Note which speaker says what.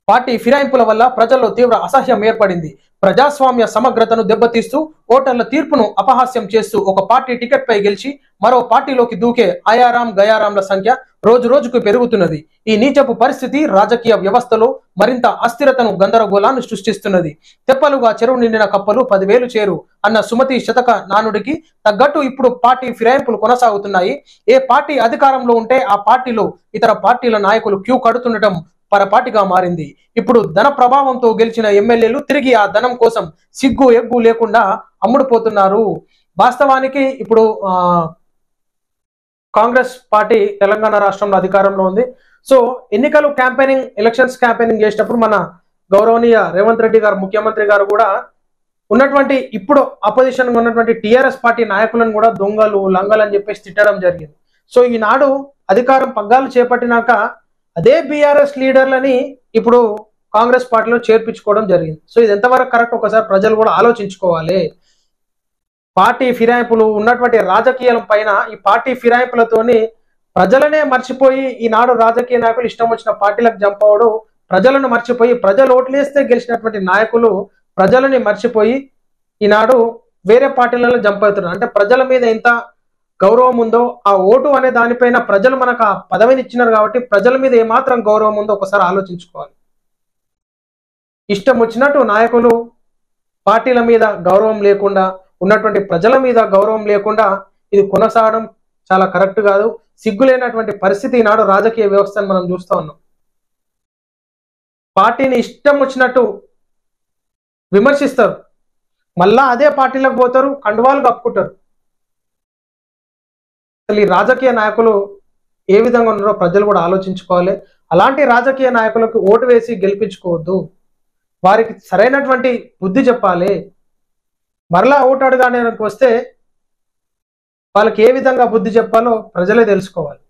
Speaker 1: Party ఫిరాయింపుల వల్ల ప్రజల్లో తీవ్ర అసహ్యం ఏర్పడింది. ప్రజాస్వామ్య సమగ్రతను దెబ్బతీస్తూ, ఓటర్ల తీర్పును అపహాస్యం చేస్తూ ఒక పార్టీ టికెట్పై గెలిచి మరో పార్టీలోకి దూకే ఆయారాం గయారాంల సంఖ్య రోజు రోజుకు పెరుగుతున్నది. ఈ నీచపు పరిస్థితి రాజకీయ వ్యవస్థలో మరింత అస్థిరతను, గందరగోళాన్ని సృష్టిస్తున్నది. తెప్పలుగా చెరువు నిండిన కప్పలు 10,000 చేరు అన్న సుమతి శతక నానుడికి తగ్గట్టు ఇప్పుడు పార్టీ ఫిరాయింపులు కొనసాగుతున్నాయి. ఏ పార్టీ అధికారంలో ఉంటే ఆ పార్టీలో ఇతర పార్టీల నాయకులు క్యూ కడుతుండటం పరపాటిగా మారింది. ఇప్పుడు ధన ప్రభావంతో గెలిచిన ఎమ్మెల్యేలు తిరిగి ఆ ధనం కోసం సిగ్గు ఎగ్గు లేకుండా అమ్ముడుపోతున్నారు. వాస్తవానికి ఇప్పుడు కాంగ్రెస్ పార్టీ తెలంగాణ రాష్ట్రంలో అధికారంలో ఉంది. సో ఎన్నికలు క్యాంపెయినింగ్, ఎలక్షన్స్ క్యాంపెయినింగ్ చేసేటప్పుడు మన గౌరవనీయ రేవంత్ రెడ్డి గారు, ముఖ్యమంత్రి గారు కూడా ఉన్నటువంటి ఇప్పుడు అపోజిషన్ ఉన్నటువంటి టిఆర్ఎస్ పార్టీ నాయకులను కూడా దొంగలు, లంగలు అని చెప్పేసి తిట్టడం జరిగింది. సో ఈనాడు అధికారం పగ్గాలు చేపట్టినాక అదే బీఆర్ఎస్ లీడర్లని ఇప్పుడు కాంగ్రెస్ పార్టీలో చేర్పించుకోవడం జరిగింది. సో ఇది ఎంతవరకు కరెక్ట్ ఒకసారి ప్రజలు కూడా ఆలోచించుకోవాలి. పార్టీ ఫిరాయింపులు ఉన్నటువంటి రాజకీయాల పైన ఈ పార్టీ ఫిరాయింపులతోని ప్రజలనే మర్చిపోయి ఈనాడు రాజకీయ నాయకులు ఇష్టం వచ్చిన పార్టీలకు జంప్ అవడం, ప్రజలను మర్చిపోయి ప్రజలు ఓట్లేస్తే గెలిచినటువంటి నాయకులు ప్రజలని మర్చిపోయి ఈనాడు వేరే పార్టీలలో జంప్ అవుతున్నారు. అంటే ప్రజల మీద ఎంత గౌరవం ఉందో, ఆ ఓటు అనే దానిపైన ప్రజలు మనకు ఆ పదవిని ఇచ్చినారు కాబట్టి ప్రజల మీద ఏమాత్రం గౌరవం ఉందో ఒకసారి ఆలోచించుకోవాలి. ఇష్టం వచ్చినట్టు నాయకులు పార్టీల మీద గౌరవం లేకుండా, ఉన్నటువంటి ప్రజల మీద గౌరవం లేకుండా ఇది కొనసాగడం చాలా కరెక్ట్ కాదు. సిగ్గులేనటువంటి పరిస్థితి ఈనాడు రాజకీయ వ్యవస్థను మనం చూస్తూ ఉన్నాం. పార్టీని ఇష్టం వచ్చినట్టు విమర్శిస్తారు, మళ్ళా అదే పార్టీలకు పోతారు, కండువాలు కప్పుకుంటారు. అసలు ఈ రాజకీయ నాయకులు ఏ విధంగా ఉన్నారో ప్రజలు కూడా ఆలోచించుకోవాలి. అలాంటి రాజకీయ నాయకులకు ఓటు వేసి గెలిపించుకోవద్దు, వారికి సరైనటువంటి బుద్ధి చెప్పాలి. మరలా ఓటు అడగడానికి వస్తే వాళ్ళకి ఏ విధంగా బుద్ధి చెప్పాలో ప్రజలే తెలుసుకోవాలి.